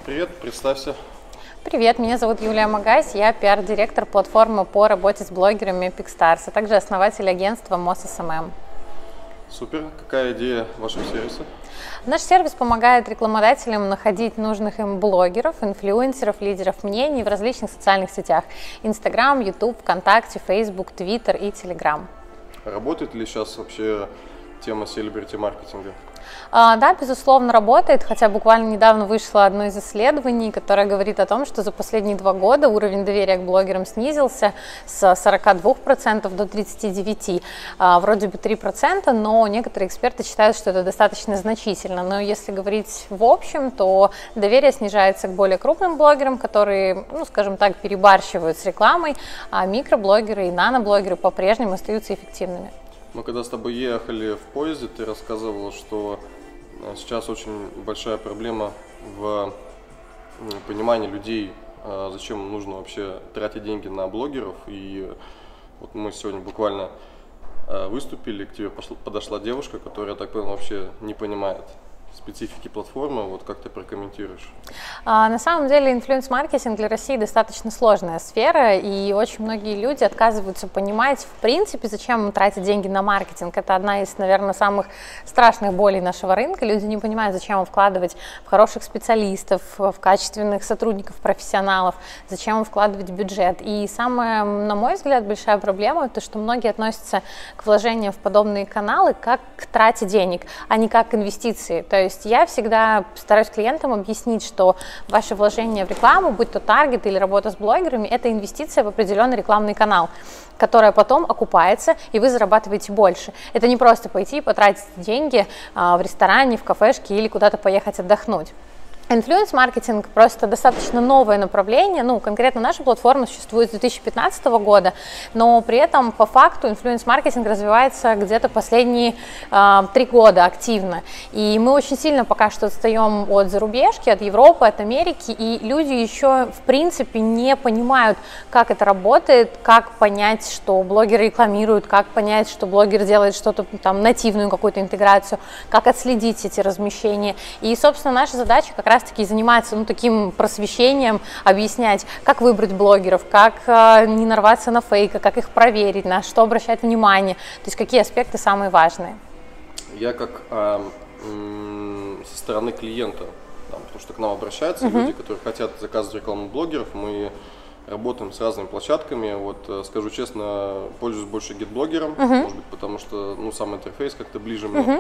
Привет, представься. Привет, меня зовут Юлия Магась, я пиар-директор платформы по работе с блогерами PicStars, а также основатель агентства MOS-SMM. Супер. Какая идея вашего сервиса? Наш сервис помогает рекламодателям находить нужных им блогеров, инфлюенсеров, лидеров мнений в различных социальных сетях: Instagram, YouTube, ВКонтакте, Facebook, Twitter и Telegram. Работает ли сейчас вообще тема селебрити-маркетинга? Да, безусловно, работает, хотя буквально недавно вышло одно из исследований, которое говорит о том, что за последние 2 года уровень доверия к блогерам снизился с 42% до 39%, вроде бы 3%, но некоторые эксперты считают, что это достаточно значительно. Но если говорить в общем, то доверие снижается к более крупным блогерам, которые, скажем так, перебарщивают с рекламой, а микроблогеры и наноблогеры по-прежнему остаются эффективными. Мы когда с тобой ехали в поезде, ты рассказывала, что сейчас очень большая проблема в понимании людей, зачем нужно вообще тратить деньги на блогеров. И вот мы сегодня буквально выступили, к тебе подошла девушка, которая, я так понял, вообще не понимает специфики платформы. Вот как ты прокомментируешь? На самом деле инфлюенс-маркетинг для России достаточно сложная сфера, и очень многие люди отказываются понимать, в принципе, зачем тратить деньги на маркетинг. Это одна из, наверное, самых страшных болей нашего рынка. Люди не понимают, зачем им вкладывать в хороших специалистов, в качественных сотрудников, профессионалов, зачем им вкладывать бюджет. И самая, на мой взгляд, большая проблема — то, что многие относятся к вложениям в подобные каналы как к трате денег, а не как к инвестиции. То есть я всегда стараюсь клиентам объяснить, что ваше вложение в рекламу, будь то таргет или работа с блогерами, это инвестиция в определенный рекламный канал, которая потом окупается, и вы зарабатываете больше. Это не просто пойти и потратить деньги в ресторане, в кафешке или куда-то поехать отдохнуть. Инфлюенс-маркетинг просто достаточно новое направление, конкретно наша платформа существует с 2015 года, но при этом по факту инфлюенс-маркетинг развивается где-то последние 3 года активно, и мы очень сильно пока что отстаем от зарубежки, от Европы, от Америки, и люди еще в принципе не понимают, как это работает, как понять, что блогер рекламирует, как понять, что блогер делает что-то там, нативную какую-то интеграцию, как отследить эти размещения, и, собственно, наша задача как раз-таки заниматься таким просвещением, объяснять, как выбрать блогеров, как не нарваться на фейк, как их проверить, на что обращать внимание, то есть какие аспекты самые важные. Я как со стороны клиента, потому что к нам обращаются люди, которые хотят заказывать рекламу блогеров, мы работаем с разными площадками. Вот скажу честно, пользуюсь больше GetBlogger, может быть, потому что сам интерфейс как-то ближе мне.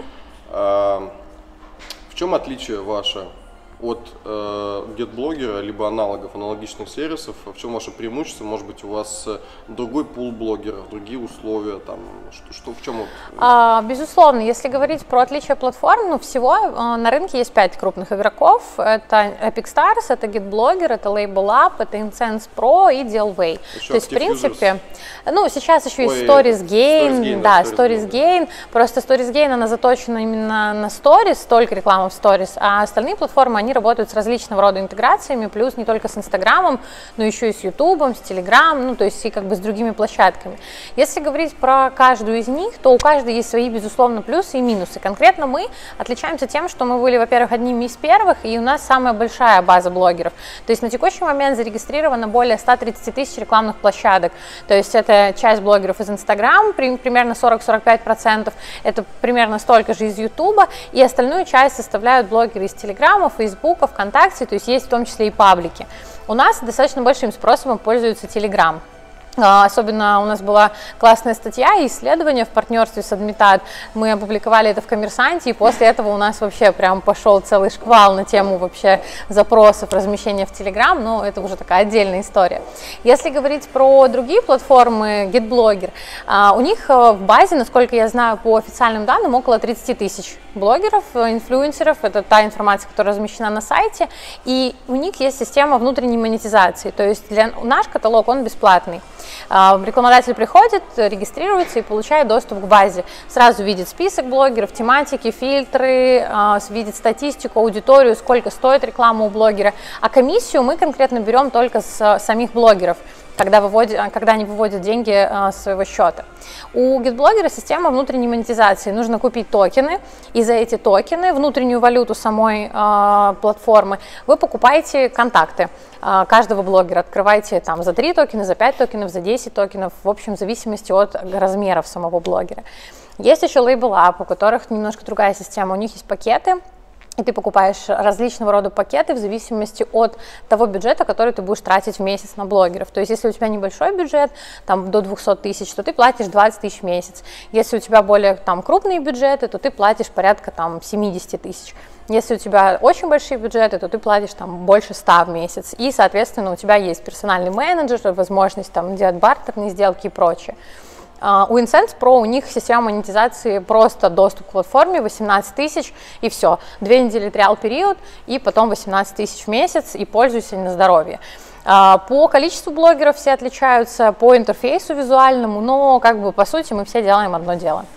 В чем отличие ваше от GetBlogger, либо аналогичных сервисов? В чем ваше преимущество? Может быть, у вас другой пул блогеров, другие условия, в чем? Безусловно, если говорить про отличие платформ, всего на рынке есть 5 крупных игроков. Это PicStars, это GetBlogger, это LabelUp, это Incense Pro и Dealway. Еще то есть, в принципе, сейчас еще есть StoriesGain. StoriesGain. Просто StoriesGain, она заточена именно на Stories, только реклама в Stories, а остальные платформы, они работают с различного рода интеграциями, плюс не только с Инстаграмом, но еще и с Ютубом, с Телеграм, то есть и с другими площадками. Если говорить про каждую из них, то у каждой есть свои, безусловно, плюсы и минусы. Конкретно мы отличаемся тем, что мы были, во-первых, одними из первых, и у нас самая большая база блогеров. То есть на текущий момент зарегистрировано более 130 тысяч рекламных площадок. То есть это часть блогеров из Инстаграм, примерно 40-45%, это примерно столько же из Ютуба, и остальную часть составляют блогеры из Телеграма, Фейсбука, ВКонтакте, то есть есть в том числе и паблики. У нас достаточно большим спросом пользуется Телеграм. Особенно у нас была классная статья и исследование в партнерстве с Admitad. Мы опубликовали это в «Коммерсанте», и после этого у нас вообще прям пошел целый шквал на тему вообще запросов размещения в Telegram, но это уже такая отдельная история. Если говорить про другие платформы, GetBlogger, у них в базе, насколько я знаю, по официальным данным, около 30 тысяч блогеров, инфлюенсеров, это та информация, которая размещена на сайте, и у них есть система внутренней монетизации, то есть наш каталог, он бесплатный. Рекламодатель приходит, регистрируется и получает доступ к базе. Сразу видит список блогеров, тематики, фильтры, видит статистику, аудиторию, сколько стоит реклама у блогера. А комиссию мы конкретно берем только с самих блогеров. когда они выводят деньги с своего счета. У GetBlogger система внутренней монетизации. Нужно купить токены, и за эти токены, внутреннюю валюту самой платформы, вы покупаете контакты каждого блогера. Открываете там за 3 токена, за 5 токенов, за 10 токенов, в общем, в зависимости от размеров самого блогера. Есть еще Label Up, у которых немножко другая система. У них есть пакеты, и ты покупаешь различного рода пакеты в зависимости от того бюджета, который ты будешь тратить в месяц на блогеров. То есть, если у тебя небольшой бюджет, там до 200 тысяч, то ты платишь 20 тысяч в месяц. Если у тебя более там крупные бюджеты, то ты платишь порядка там 70 тысяч. Если у тебя очень большие бюджеты, то ты платишь там больше 100 в месяц. И, соответственно, у тебя есть персональный менеджер, возможность там делать бартерные сделки и прочее. У Incense Pro у них система монетизации просто доступ к платформе, 18 тысяч и все. 2 недели триал период и потом 18 тысяч в месяц и пользуйся на здоровье. По количеству блогеров все отличаются, по интерфейсу визуальному, но как бы по сути мы все делаем одно дело.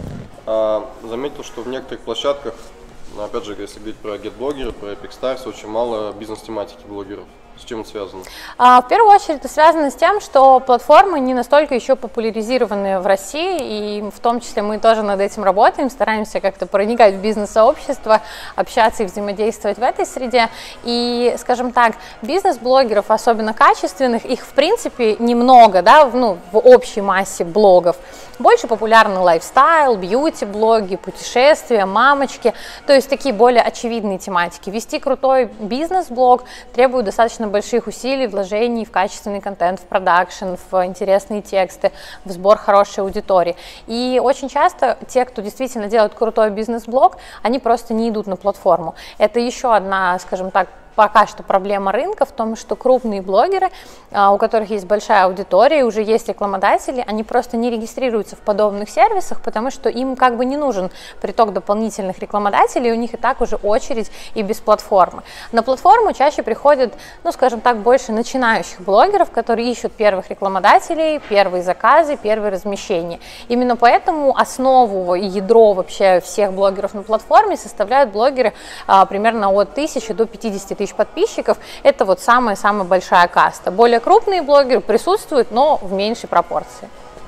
Заметил, что в некоторых площадках, опять же, если говорить про GetBlogger, про Epic Stars, очень мало бизнес-тематики блогеров. С чем это связано? В первую очередь это связано с тем, что платформы не настолько еще популяризированы в России, и в том числе мы тоже над этим работаем, стараемся как-то проникать в бизнес-сообщество, общаться и взаимодействовать в этой среде. И, скажем так, бизнес-блогеров, особенно качественных, их в принципе немного, да, в общей массе блогов. Больше популярны лайфстайл, бьюти-блоги, путешествия, мамочки, то есть такие более очевидные тематики. Вести крутой бизнес-блог требует достаточно больших усилий, вложений в качественный контент, в продакшн, в интересные тексты, в сбор хорошей аудитории. И очень часто те, кто действительно делает крутой бизнес-блог, они просто не идут на платформу. Это еще одна, скажем так, пока что проблема рынка в том, что крупные блогеры, у которых есть большая аудитория, уже есть рекламодатели, они просто не регистрируются в подобных сервисах, потому что им как бы не нужен приток дополнительных рекламодателей, у них и так уже очередь и без платформы. На платформу чаще приходят, скажем так, больше начинающих блогеров, которые ищут первых рекламодателей, первые заказы, первые размещения. Именно поэтому основу и ядро вообще всех блогеров на платформе составляют блогеры примерно от 1000 до 50 тысяч подписчиков. Это вот самая-самая большая каста. Более крупные блогеры присутствуют, но в меньшей пропорции.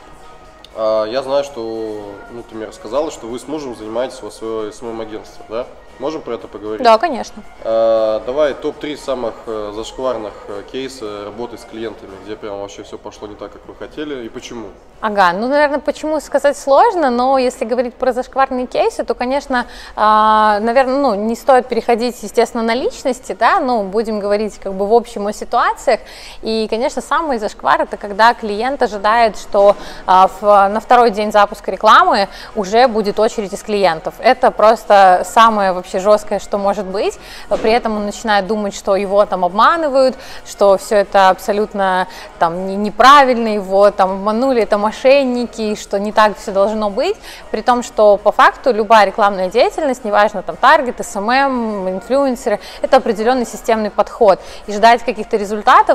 Я знаю, что ты мне рассказала, что вы с мужем занимаетесь в своем агентстве, да? Можем про это поговорить? Да, конечно. Давай топ-3 самых зашкварных кейса работы с клиентами, где прям вообще все пошло не так, как вы хотели, и почему? Ага, наверное, почему сказать сложно, но если говорить про зашкварные кейсы, то, конечно, наверное, не стоит переходить, естественно, на личности, да, будем говорить как бы в общем о ситуациях. И, конечно, самый зашквар — это когда клиент ожидает, что на второй день запуска рекламы уже будет очередь из клиентов. Это просто самое вообще жесткое, что может быть. При этом он начинает думать, что его там обманывают, что все это абсолютно там неправильно, его там обманули, это мошенники, что не так все должно быть. При том, что по факту любая рекламная деятельность, неважно там таргет, СММ, инфлюенсеры, это определенный системный подход. И ждать каких-то результатов,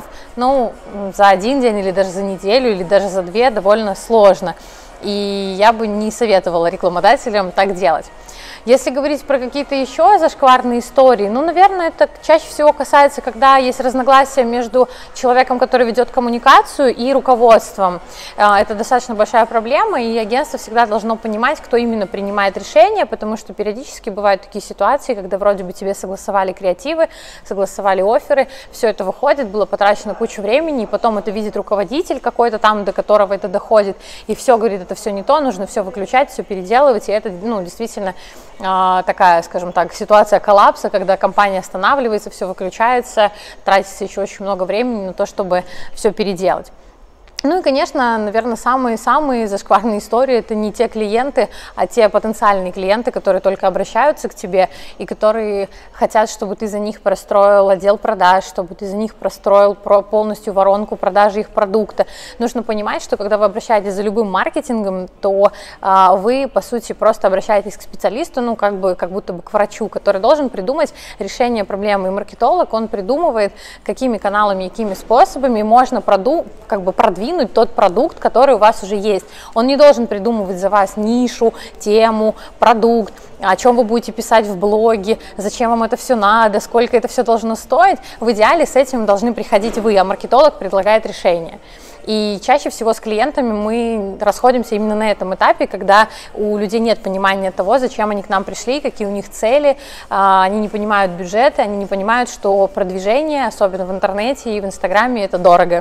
за один день или даже за неделю, или даже за 2 довольно сложно. И я бы не советовала рекламодателям так делать. Если говорить про какие-то еще зашкварные истории, наверное, это чаще всего касается, когда есть разногласия между человеком, который ведет коммуникацию, и руководством. Это достаточно большая проблема, и агентство всегда должно понимать, кто именно принимает решение, потому что периодически бывают такие ситуации, когда вроде бы тебе согласовали креативы, согласовали офферы, все это выходит, было потрачено кучу времени, и потом это видит руководитель какой-то там, до которого это доходит, и все говорит, это все не то, нужно все выключать, все переделывать, и это, действительно такая, скажем так, ситуация коллапса, когда компания останавливается, все выключается, тратится еще очень много времени на то, чтобы все переделать. И, конечно, наверное, самые зашкварные истории — это не те клиенты, а те потенциальные клиенты, которые только обращаются к тебе и которые хотят, чтобы ты за них простроил отдел продаж, чтобы ты за них простроил полностью воронку продажи их продукта. Нужно понимать, что когда вы обращаетесь за любым маркетингом, то вы, по сути, просто обращаетесь к специалисту, как будто бы к врачу, который должен придумать решение проблемы. И маркетолог, он придумывает, какими каналами, какими способами можно продвинуть продвинуть тот продукт, который у вас уже есть. Он не должен придумывать за вас нишу, тему, продукт, о чем вы будете писать в блоге, зачем вам это все надо, сколько это все должно стоить. В идеале с этим должны приходить вы, а маркетолог предлагает решение. И чаще всего с клиентами мы расходимся именно на этом этапе, когда у людей нет понимания того, зачем они к нам пришли, какие у них цели, они не понимают бюджеты, они не понимают, что продвижение, особенно в интернете и в Инстаграме, это дорого.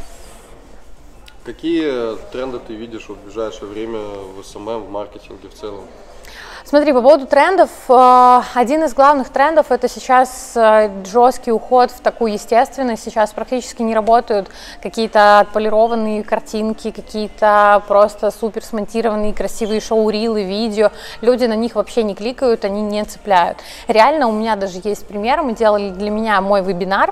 Какие тренды ты видишь в ближайшее время в СММ, в маркетинге в целом? Смотри, по поводу трендов, один из главных трендов — это сейчас жесткий уход в такую естественность. Сейчас практически не работают какие-то отполированные картинки, какие-то просто супер смонтированные красивые шоу-рилы, видео. Люди на них вообще не кликают, они не цепляют. Реально, у меня даже есть пример. Мы делали для меня мой вебинар.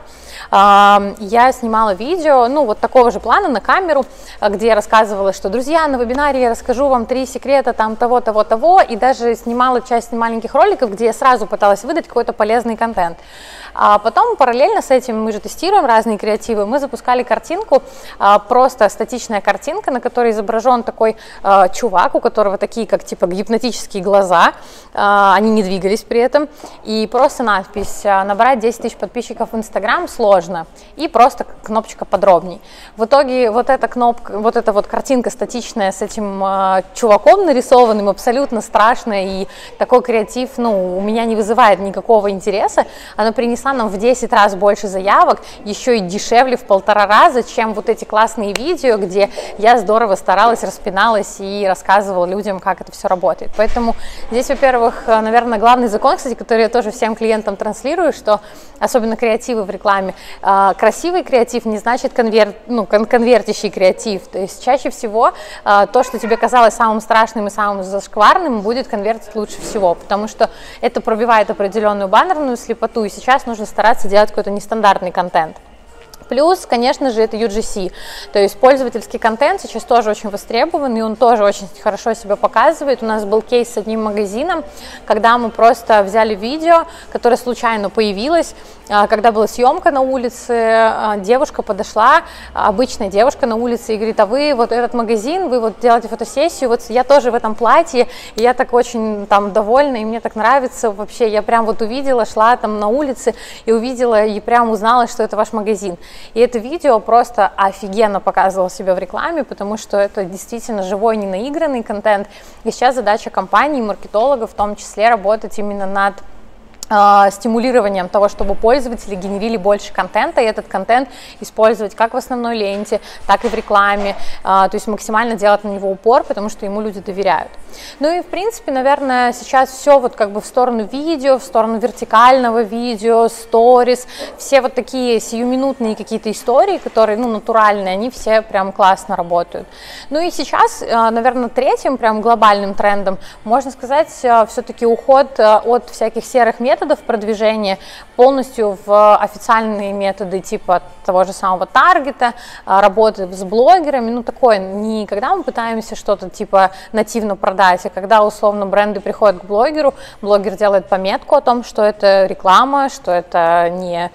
Я снимала видео, ну, вот такого же плана на камеру, где я рассказывала, что, друзья, на вебинаре я расскажу вам 3 секрета там того, и даже снимала часть маленьких роликов, где я сразу пыталась выдать какой-то полезный контент. А потом параллельно с этим мы же тестируем разные креативы. Мы запускали картинку, просто статичная картинка, на которой изображен такой чувак, у которого такие, как типа гипнотические глаза, они не двигались при этом, и просто надпись: набрать 10 тысяч подписчиков в Инстаграм сложно, и просто кнопочка подробней. В итоге вот эта кнопка, вот эта вот картинка статичная с этим чуваком нарисованным, абсолютно страшная, и такой креатив, ну, у меня не вызывает никакого интереса. Она принесла нам в 10 раз больше заявок, еще и дешевле в 1,5 раза, чем вот эти классные видео, где я здорово старалась, распиналась и рассказывала людям, как это все работает. Поэтому здесь, во-первых, наверное, главный закон, кстати, который я тоже всем клиентам транслирую, что особенно креативы в рекламе, красивый креатив не значит конвертящий креатив. То есть чаще всего то, что тебе казалось самым страшным и самым зашкварным, будет конвертить лучше всего, потому что это пробивает определенную баннерную слепоту, и сейчас нужно стараться делать какой-то нестандартный контент. Плюс, конечно же, это UGC, то есть пользовательский контент сейчас тоже очень востребован, и он тоже очень хорошо себя показывает. У нас был кейс с одним магазином, когда мы просто взяли видео, которое случайно появилось, когда была съемка на улице, девушка подошла, обычная девушка на улице, и говорит: а вы вот этот магазин, вы вот делаете фотосессию, вот я тоже в этом платье, и я так очень там довольна, и мне так нравится вообще, я прям вот увидела, шла там на улице и увидела, и прям узнала, что это ваш магазин. И это видео просто офигенно показывало себя в рекламе, потому что это действительно живой, не наигранный контент. И сейчас задача компаний, маркетологов в том числе, работать именно над стимулированием того, чтобы пользователи генерили больше контента, и этот контент использовать как в основной ленте, так и в рекламе, то есть максимально делать на него упор, потому что ему люди доверяют. Ну и в принципе, наверное, сейчас все вот как бы в сторону видео, в сторону вертикального видео, сторис, все вот такие сиюминутные какие-то истории, которые, ну, натуральные, они все прям классно работают. Ну и сейчас, наверное, третьим прям глобальным трендом, можно сказать, все-таки уход от всяких серых методов продвижения полностью в официальные методы типа того же самого таргета, работы с блогерами, ну такое, не когда мы пытаемся что-то типа нативно продать, а когда условно бренды приходят к блогеру, блогер делает пометку о том, что это реклама, что это не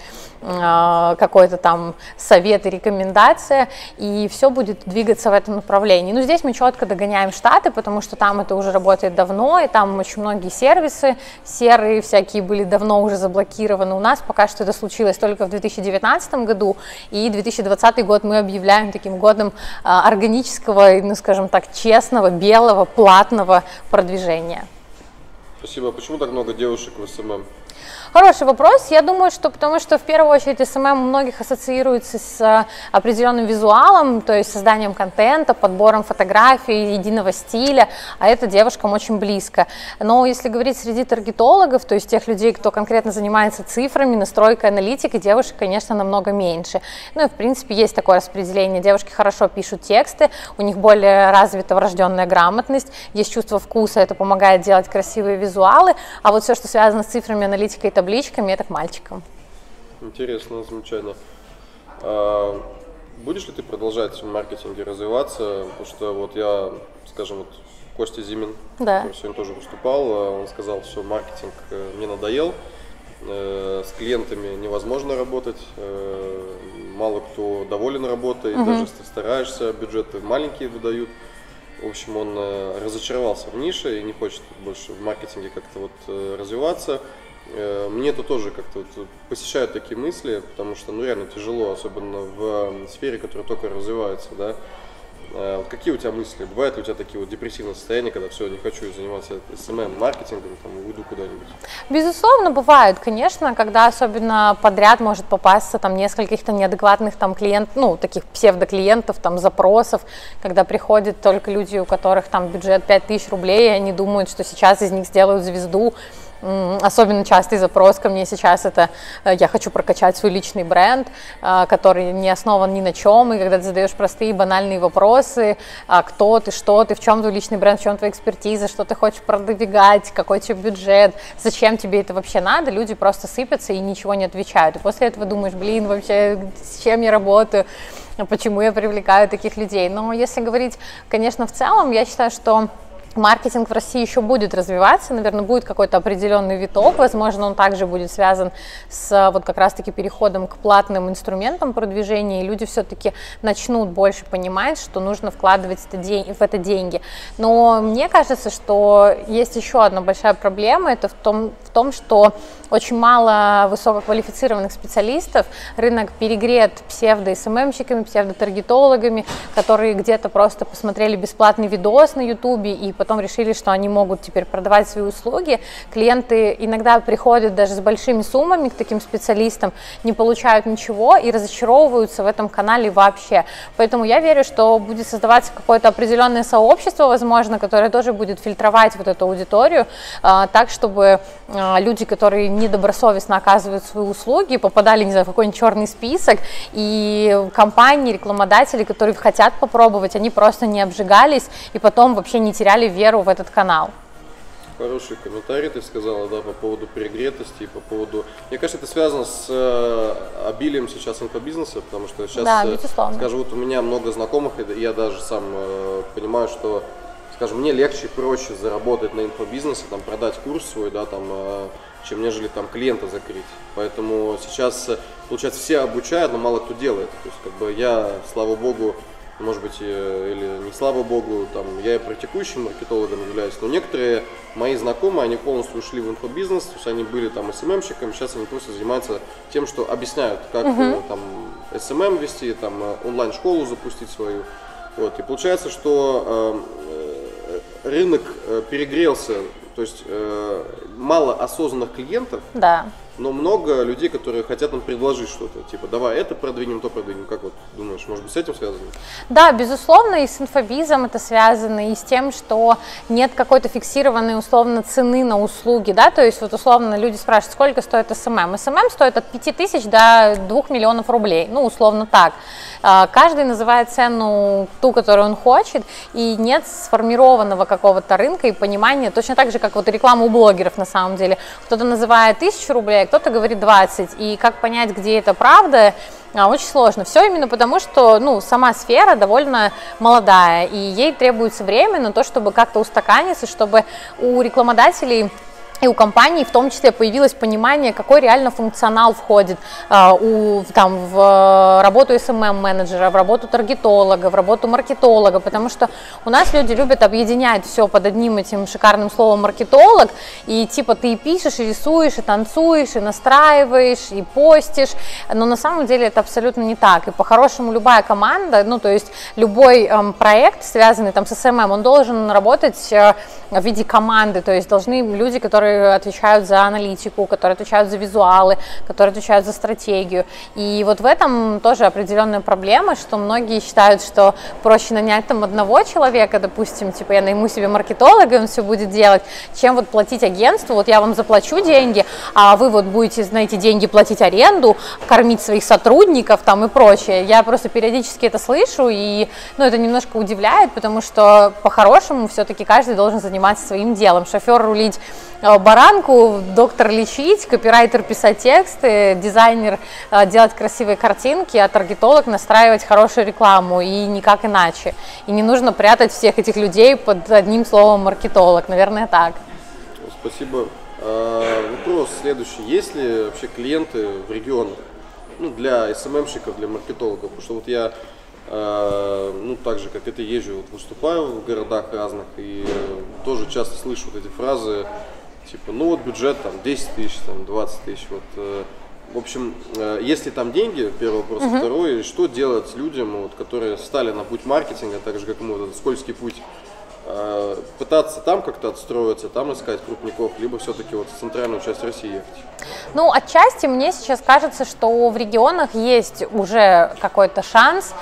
какой-то там совет и рекомендация, и все будет двигаться в этом направлении. Но здесь мы четко догоняем Штаты, потому что там это уже работает давно, и там очень многие сервисы серые всякие были давно уже заблокированы. У нас пока что это случилось только в 2019 году, и 2020 год мы объявляем таким годом органического, ну скажем так, честного, белого, платного продвижения. Спасибо. А почему так много девушек в СММ? Хороший вопрос. Я думаю, что потому что в первую очередь СММ у многих ассоциируется с определенным визуалом, то есть созданием контента, подбором фотографий, единого стиля, а это девушкам очень близко. Но если говорить среди таргетологов, то есть тех людей, кто конкретно занимается цифрами, настройкой, аналитикой, девушек, конечно, намного меньше. Ну и в принципе есть такое распределение. Девушки хорошо пишут тексты, у них более развита врожденная грамотность, есть чувство вкуса, это помогает делать красивые визуалы, а вот все, что связано с цифрами, аналитикой, табличками, это к мальчикам. Интересно, замечательно. Будешь ли ты продолжать в маркетинге развиваться? Потому что вот я, скажем, вот Костя Зимин, да, который сегодня тоже выступал, он сказал, что маркетинг мне надоел, с клиентами невозможно работать, мало кто доволен работой, даже если стараешься, бюджеты маленькие выдают. В общем, он разочаровался в нише и не хочет больше в маркетинге как-то вот развиваться. Мне это тоже как-то вот посещают такие мысли, потому что ну реально тяжело, особенно в сфере, которая только развивается, да. Вот какие у тебя мысли? Бывают ли у тебя такие вот депрессивные состояния, когда все, не хочу заниматься SMM, маркетингом, там, уйду куда-нибудь? Безусловно, бывают, конечно, когда особенно подряд может попасться там несколько каких-то неадекватных там клиентов, ну, таких псевдоклиентов, там, запросов, когда приходят только люди, у которых там бюджет 5000 рублей, и они думают, что сейчас из них сделают звезду. Особенно частый запрос ко мне сейчас это я хочу прокачать свой личный бренд, который не основан ни на чем, и когда ты задаешь простые банальные вопросы, кто ты, что ты, в чем твой личный бренд, в чем твоя экспертиза, что ты хочешь продвигать, какой тебе бюджет, зачем тебе это вообще надо, люди просто сыпятся и ничего не отвечают. И после этого думаешь, блин, вообще с чем я работаю, почему я привлекаю таких людей. Но если говорить, конечно, в целом, я считаю, что маркетинг в России еще будет развиваться, наверное, будет какой-то определенный виток, возможно, он также будет связан с вот как раз-таки переходом к платным инструментам продвижения, и люди все-таки начнут больше понимать, что нужно вкладывать в это деньги. Но мне кажется, что есть еще одна большая проблема, это в том, что очень мало высококвалифицированных специалистов, рынок перегрет псевдо-СММщиками, псевдо-таргетологами, которые где-то просто посмотрели бесплатный видос на Ютубе и потом решили, что они могут теперь продавать свои услуги. Клиенты иногда приходят даже с большими суммами к таким специалистам, не получают ничего и разочаровываются в этом канале вообще. Поэтому я верю, что будет создаваться какое-то определенное сообщество, возможно, которое тоже будет фильтровать вот эту аудиторию, так, чтобы люди, которые недобросовестно оказывают свои услуги, попадали, не знаю, в какой-нибудь черный список, и компании, рекламодатели, которые хотят попробовать, они просто не обжигались и потом вообще не теряли веру в этот канал. Хороший комментарий ты сказала, да, по поводу перегретости, по поводу... Мне кажется, это связано с обилием сейчас инфобизнеса, потому что сейчас, да, безусловно. Скажу, вот у меня много знакомых, и я даже сам понимаю, что, скажем, мне легче и проще заработать на инфобизнесе, там, продать курс свой, да, там, чем нежели там клиента закрыть. Поэтому сейчас, получается, все обучают, но мало кто делает. То есть, как бы я, слава богу, может быть, или не слава богу, там, я и практикующим маркетологом являюсь, но некоторые мои знакомые, они полностью ушли в инфобизнес, то есть они были там SMM-щиками, сейчас они просто занимаются тем, что объясняют, как там SMM вести, там, онлайн-школу запустить свою. Вот. И получается, что рынок перегрелся, то есть мало осознанных клиентов, да, но много людей, которые хотят нам предложить что-то, типа давай это продвинем, то продвинем. Как вот думаешь, может быть, с этим связано? Да, безусловно, и с инфобизом это связано, и с тем, что нет какой-то фиксированной условно цены на услуги, да, то есть вот условно люди спрашивают, сколько стоит СММ. СММ стоит от 5000 до 2 миллионов рублей, ну условно так. Каждый называет цену ту, которую он хочет, и нет сформированного какого-то рынка и понимания, точно так же, как вот реклама у блогеров на самом деле. Кто-то называет 1000 рублей, кто-то говорит 20, и как понять, где это правда, очень сложно. Все именно потому, что ну, сама сфера довольно молодая, и ей требуется время на то, чтобы как-то устаканиться, чтобы у рекламодателей и у компаний в том числе появилось понимание, какой реально функционал входит в работу SMM-менеджера, в работу таргетолога, в работу маркетолога, потому что у нас люди любят объединять все под одним этим шикарным словом маркетолог, и типа ты и пишешь, и рисуешь, и танцуешь, и настраиваешь, и постишь, но на самом деле это абсолютно не так, и по-хорошему любая команда, ну то есть любой проект, связанный там с SMM, он должен работать в виде команды, то есть должны люди, которые отвечают за аналитику, которые отвечают за визуалы, которые отвечают за стратегию. И вот в этом тоже определенная проблема, что многие считают, что проще нанять там одного человека, допустим, типа я найму себе маркетолога, и он все будет делать, чем вот платить агентству, вот я вам заплачу деньги, а вы вот будете на эти деньги платить аренду, кормить своих сотрудников там и прочее. Я просто периодически это слышу, и ну, это немножко удивляет, потому что по-хорошему все-таки каждый должен заниматься своим делом. Шофер рулить баранку, доктор лечить, копирайтер писать тексты, дизайнер делать красивые картинки, а таргетолог настраивать хорошую рекламу, и никак иначе. И не нужно прятать всех этих людей под одним словом маркетолог, наверное, так. Спасибо. Вопрос следующий. Есть ли вообще клиенты в регионах? Ну, для СММщиков, для маркетологов? Потому что вот я, ну, так же, как это езжу, вот, выступаю в городах разных и тоже часто слышу вот эти фразы, типа, ну, вот бюджет там 10 тысяч, там 20 тысяч, вот. В общем, есть ли там деньги, первый вопрос. Второй, что делать людям, вот, которые стали на путь маркетинга, так же, как и мы, вот этот скользкий путь, пытаться там как-то отстроиться, там искать крупников, либо все-таки вот в центральную часть России ехать? Ну, отчасти мне сейчас кажется, что в регионах есть уже какой-то шанс,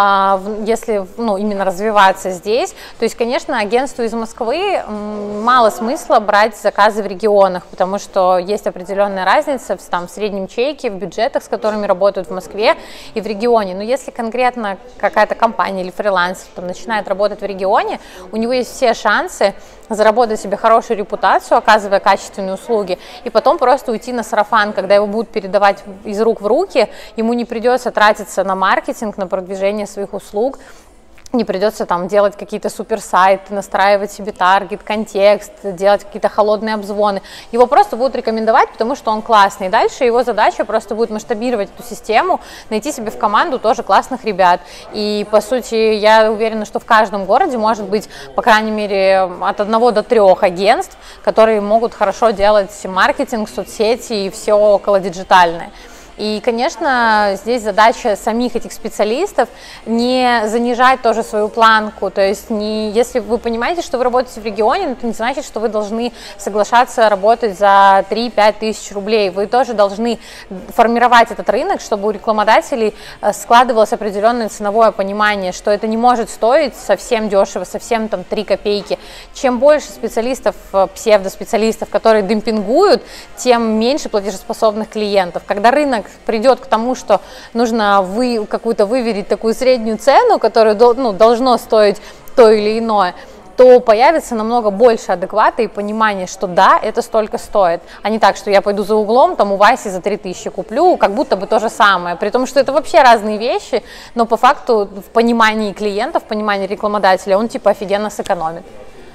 если, ну, именно развиваться здесь. То есть, конечно, агентству из Москвы мало смысла брать заказы в регионах, потому что есть определенная разница в среднем чеке, в бюджетах, с которыми работают в Москве и в регионе. Но если конкретно какая-то компания или фрилансер начинает работать в регионе, у него есть все шансы заработать себе хорошую репутацию, оказывая качественные услуги, и потом просто уйти на сарафан, когда его будут передавать из рук в руки, ему не придется тратиться на маркетинг, на продвижение своих услуг, не придется там делать какие-то суперсайты, настраивать себе таргет, контекст, делать какие-то холодные обзвоны. Его просто будут рекомендовать, потому что он классный. И дальше его задача просто будет масштабировать эту систему, найти себе в команду тоже классных ребят. И, по сути, я уверена, что в каждом городе может быть, по крайней мере, от 1 до 3 агентств, которые могут хорошо делать маркетинг, соцсети и все около диджитальное. И, конечно, здесь задача самих этих специалистов не занижать тоже свою планку, то есть если вы понимаете, что вы работаете в регионе, это не значит, что вы должны соглашаться работать за 3-5 тысяч рублей, вы тоже должны формировать этот рынок, чтобы у рекламодателей складывалось определенное ценовое понимание, что это не может стоить совсем дешево, совсем там 3 копейки. Чем больше специалистов, псевдоспециалистов, которые демпингуют, тем меньше платежеспособных клиентов. Когда рынок придет к тому, что нужно какую-то выверить такую среднюю цену, которая должно стоить то или иное, то появится намного больше адеквата и понимания, что да, это столько стоит, а не так, что я пойду за углом, там у Васи за 3000 куплю, как будто бы то же самое, при том, что это вообще разные вещи, но по факту в понимании клиента, в понимании рекламодателя он типа офигенно сэкономит.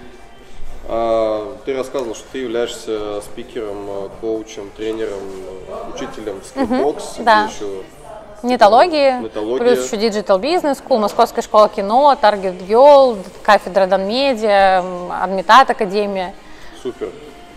Ты рассказывал, что ты являешься спикером, коучем, тренером, учителем в Skillbox, да. еще Нетология, плюс еще Digital Business School, Московская школа кино, Target Girl, кафедра Данмедиа, Адмитат Академия. Супер.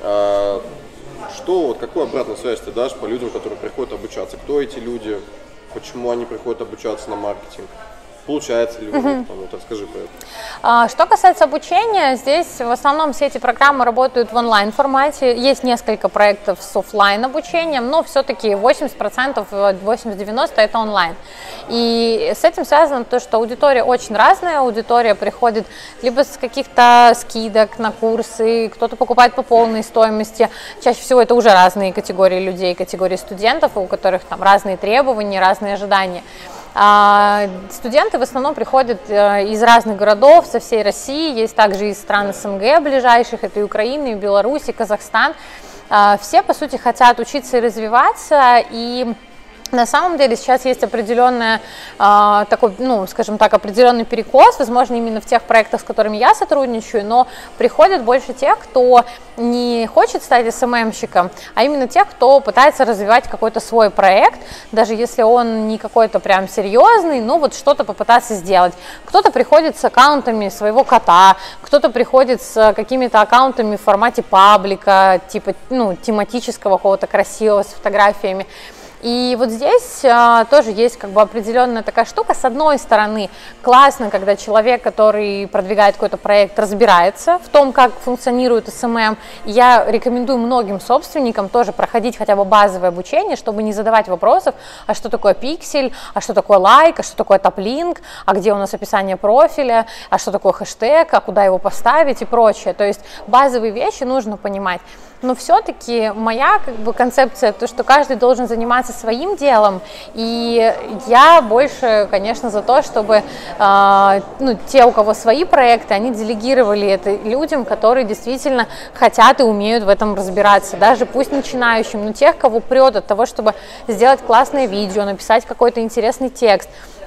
Какую обратную связь ты дашь по людям, которые приходят обучаться? Кто эти люди? Почему они приходят обучаться на маркетинг? Получается ли у них? Вот расскажи про это. Что касается обучения, здесь в основном все эти программы работают в онлайн формате. Есть несколько проектов с офлайн обучением, но все-таки 80%, 80-90% это онлайн. И с этим связано то, что аудитория очень разная. Аудитория приходит либо с каких-то скидок на курсы, кто-то покупает по полной стоимости. Чаще всего это уже разные категории людей, категории студентов, у которых там разные требования, разные ожидания. Студенты в основном приходят из разных городов, со всей России, есть также из стран СНГ ближайших, это и Украина, и Беларусь, и Казахстан. Все, по сути, хотят учиться и развиваться, и на самом деле сейчас есть определенный такой, скажем так, определенный перекос, возможно, именно в тех проектах, с которыми я сотрудничаю, но приходят больше тех, кто не хочет стать СММщиком, а именно тех, кто пытается развивать какой-то свой проект, даже если он не какой-то прям серьезный, но вот что-то попытаться сделать. Кто-то приходит с аккаунтами своего кота, кто-то приходит с какими-то аккаунтами в формате паблика, типа, тематического, какого-то красивого, с фотографиями. И вот здесь тоже есть как бы определенная такая штука. С одной стороны, классно, когда человек, который продвигает какой-то проект, разбирается в том, как функционирует СММ. Я рекомендую многим собственникам тоже проходить хотя бы базовое обучение, чтобы не задавать вопросов, а что такое пиксель, а что такое лайк, а что такое топ-линк, а где у нас описание профиля, а что такое хэштег, а куда его поставить и прочее. То есть базовые вещи нужно понимать. Но все-таки моя концепция, то, что каждый должен заниматься своим делом, и я больше, конечно, за то, чтобы те, у кого свои проекты, они делегировали это людям, которые действительно хотят и умеют в этом разбираться, даже пусть начинающим, но тех, кого прет от того, чтобы сделать классное видео, написать какой-то интересный текст.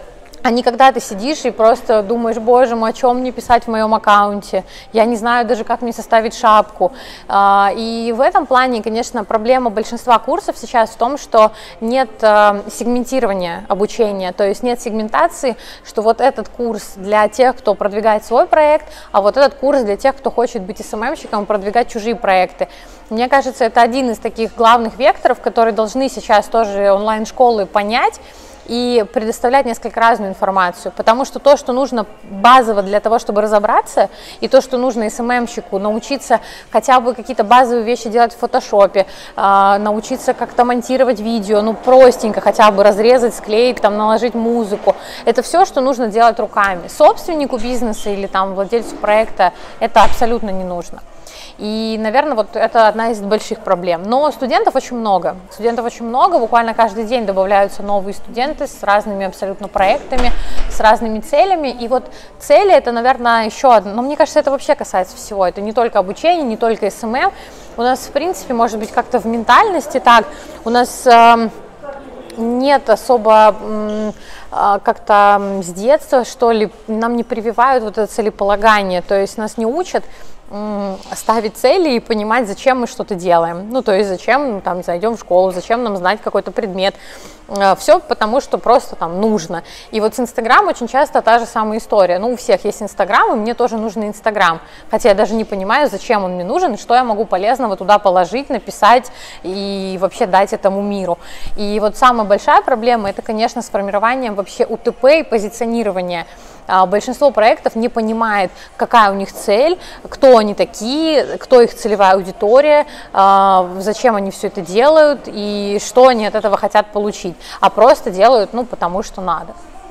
А не когда ты сидишь и просто думаешь, боже мой, о чем мне писать в моем аккаунте, я не знаю даже, как мне составить шапку. И в этом плане, конечно, проблема большинства курсов сейчас в том, что нет сегментирования обучения, то есть нет сегментации, что вот этот курс для тех, кто продвигает свой проект, а вот этот курс для тех, кто хочет быть СММщиком, продвигать чужие проекты. Мне кажется, это один из таких главных векторов, которые должны сейчас тоже онлайн-школы понять, и предоставлять несколько разную информацию, потому что то, что нужно базово для того, чтобы разобраться, и то, что нужно СММщику, научиться хотя бы какие-то базовые вещи делать в фотошопе, научиться как-то монтировать видео, ну простенько хотя бы разрезать, склеить, там наложить музыку, это все, что нужно делать руками. Собственнику бизнеса или там владельцу проекта это абсолютно не нужно. И, наверное, вот это одна из больших проблем. Но студентов очень много, буквально каждый день добавляются новые студенты с разными абсолютно проектами, с разными целями. И вот цели это, наверное, еще одно, но мне кажется, это вообще касается всего. Это не только обучение, не только СММ. У нас, в принципе, может быть, как-то в ментальности так, у нас нет особо как-то с детства, что ли, нам не прививают вот это целеполагание, то есть нас не учат ставить цели и понимать, зачем мы что-то делаем. Ну, то есть, зачем там зайдем в школу, зачем нам знать какой-то предмет. Все потому, что просто там нужно. И вот с Инстаграм очень часто та же самая история. Ну, у всех есть Инстаграм, и мне тоже нужен Инстаграм. Хотя я даже не понимаю, зачем он мне нужен, и что я могу полезного туда положить, написать и вообще дать этому миру. И вот самая большая проблема, это, конечно, с формированием вообще УТП и позиционирования. Большинство проектов не понимает, какая у них цель, кто они такие, кто их целевая аудитория, зачем они все это делают и что они от этого хотят получить, а просто делают, ну, потому что надо.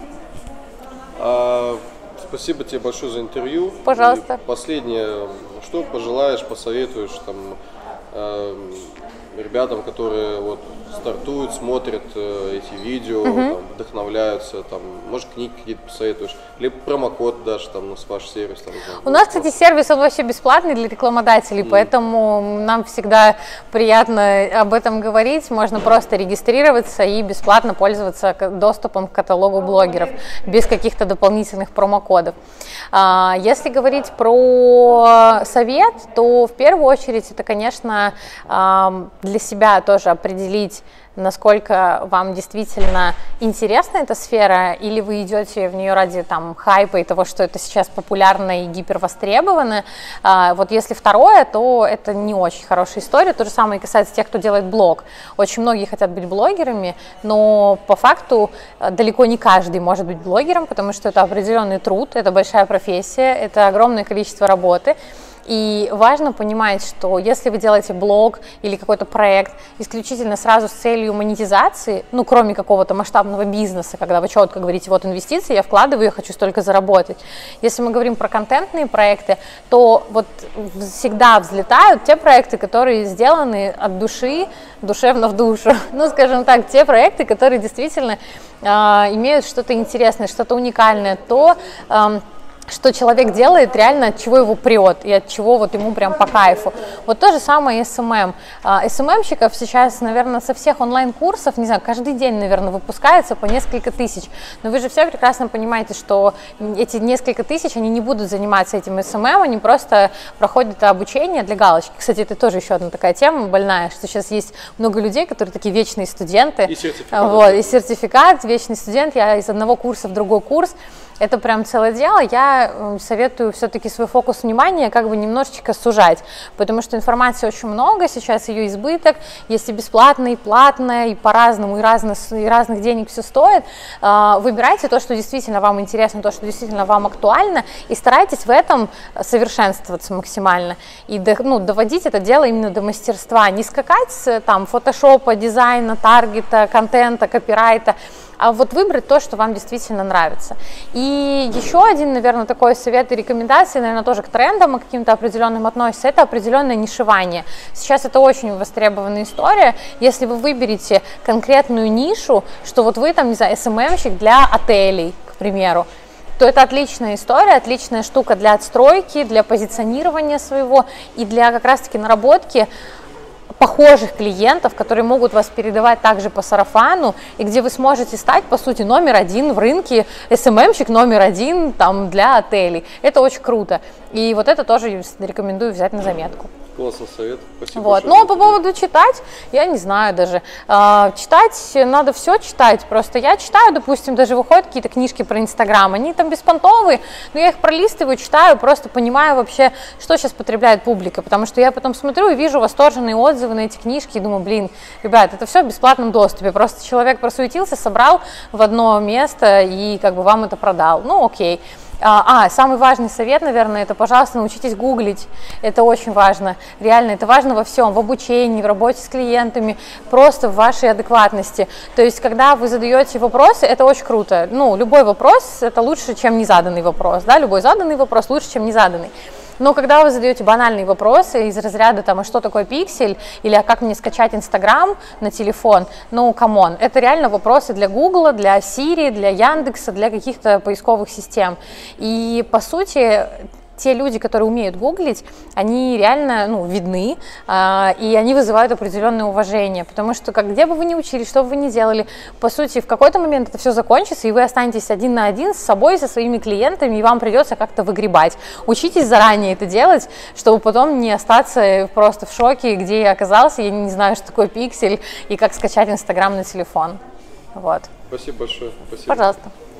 Спасибо тебе большое за интервью. Пожалуйста. И последнее, что пожелаешь, посоветуешь там ребятам, которые вот стартуют, смотрят эти видео, там, вдохновляются, там, может, книги какие-то посоветуешь, либо промокод дашь, там, на ваш сервис. Там, у нас, кстати, сервис, он вообще бесплатный для рекламодателей, поэтому нам всегда приятно об этом говорить, можно просто регистрироваться и бесплатно пользоваться доступом к каталогу блогеров, без каких-то дополнительных промокодов. Если говорить про совет, то в первую очередь это, конечно, для себя тоже определить, насколько вам действительно интересна эта сфера, или вы идете в нее ради там хайпа и того, что это сейчас популярно и гипервостребовано. Вот если второе, то это не очень хорошая история. То же самое касается тех, кто делает блог. Очень многие хотят быть блогерами, но по факту далеко не каждый может быть блогером, потому что это определенный труд, это большая профессия, это огромное количество работы. И важно понимать, что если вы делаете блог или какой-то проект исключительно сразу с целью монетизации, ну, кроме какого-то масштабного бизнеса, когда вы четко говорите, вот инвестиции, я вкладываю, я хочу столько заработать. Если мы говорим про контентные проекты, то вот всегда взлетают те проекты, которые сделаны от души, душевно в душу. Ну, скажем так, те проекты, которые действительно имеют что-то интересное, что-то уникальное, то что человек делает реально, от чего его прет и от чего вот ему прям по кайфу. Вот то же самое и СММ. СММщиков сейчас, наверное, со всех онлайн-курсов, не знаю, каждый день, наверное, выпускается по несколько тысяч. Но вы же все прекрасно понимаете, что эти несколько тысяч, они не будут заниматься этим СММ, они просто проходят обучение для галочки. Кстати, это тоже еще одна такая тема больная, что сейчас есть много людей, которые такие вечные студенты. И сертификат. Вот, и сертификат, вечный студент, я из одного курса в другой курс. Это прям целое дело. Я советую все-таки свой фокус внимания как бы немножечко сужать, потому что информации очень много, сейчас ее избыток, есть и бесплатная, и платная, и по-разному, и разных денег все стоит. Выбирайте то, что действительно вам интересно, то, что действительно вам актуально, и старайтесь в этом совершенствоваться максимально. И доводить это дело именно до мастерства, не скакать с там фотошопа, дизайна, таргета, контента, копирайта, а вот выбрать то, что вам действительно нравится. И еще один, наверное, такой совет и рекомендации, наверное, тоже к трендам и каким-то определенным относится, это определенное нишевание. Сейчас это очень востребованная история. Если вы выберете конкретную нишу, что вот вы там, не знаю, СММщик для отелей, к примеру, то это отличная история, отличная штука для отстройки, для позиционирования своего и для как раз-таки наработки похожих клиентов, которые могут вас передавать также по сарафану, и где вы сможете стать, по сути, номер один в рынке, СММщик номер один там, для отелей. Это очень круто. И вот это тоже рекомендую взять на заметку. Классный совет, спасибо вот. большое. Но по поводу читать, я не знаю даже. Читать, надо все читать. Просто я читаю, допустим, даже выходят какие-то книжки про Инстаграм, они там беспонтовые, но я их пролистываю, читаю, просто понимаю вообще, что сейчас потребляет публика. Потому что я потом смотрю и вижу восторженные отзывы на эти книжки и думаю, блин, ребят, это все в бесплатном доступе. Просто человек просуетился, собрал в одно место и как бы вам это продал. Ну, окей. Самый важный совет, наверное, это, пожалуйста, научитесь гуглить. Это очень важно. Реально, это важно во всем, в обучении, в работе с клиентами, просто в вашей адекватности. То есть, когда вы задаете вопросы, это очень круто. Ну, любой вопрос – это лучше, чем незаданный вопрос. Да? Любой заданный вопрос лучше, чем незаданный. Но когда вы задаете банальные вопросы из разряда там, а что такое пиксель, или а как мне скачать Инстаграм на телефон, ну, камон, это реально вопросы для Гугла, для Siri, для Яндекса, для каких-то поисковых систем. И, по сути, те люди, которые умеют гуглить, они реально, ну, видны, и они вызывают определенное уважение, потому что где бы вы ни учились, что бы вы ни делали, по сути, в какой-то момент это все закончится, и вы останетесь один на один с собой, со своими клиентами, и вам придется как-то выгребать. Учитесь заранее это делать, чтобы потом не остаться просто в шоке, где я оказался, я не знаю, что такое пиксель, и как скачать Инстаграм на телефон. Вот. Спасибо большое. Спасибо. Пожалуйста.